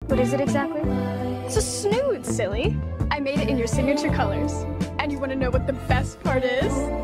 What is it exactly? It's a snood, silly. I made it in your signature colors. And you want to know what the best part is?